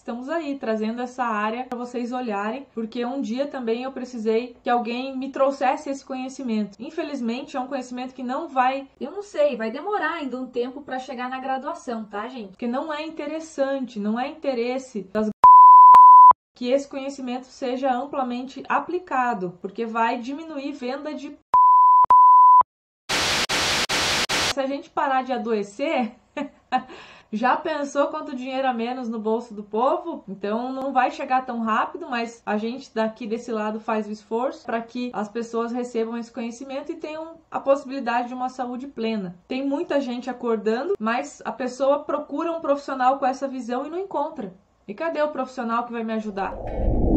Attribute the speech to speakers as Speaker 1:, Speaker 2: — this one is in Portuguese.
Speaker 1: estamos aí trazendo essa área para vocês olharem, porque um dia também eu precisei que alguém me trouxesse esse conhecimento. Infelizmente é um conhecimento que não vai, eu não sei, vai demorar ainda um tempo para chegar na graduação, tá, gente? Porque não é interessante, não é interesse das que esse conhecimento seja amplamente aplicado, porque vai diminuir venda de... Se a gente parar de adoecer, já pensou quanto dinheiro a menos no bolso do povo? Então não vai chegar tão rápido, mas a gente daqui desse lado faz o esforço para que as pessoas recebam esse conhecimento e tenham a possibilidade de uma saúde plena. Tem muita gente acordando, mas a pessoa procura um profissional com essa visão e não encontra. E cadê o profissional que vai me ajudar?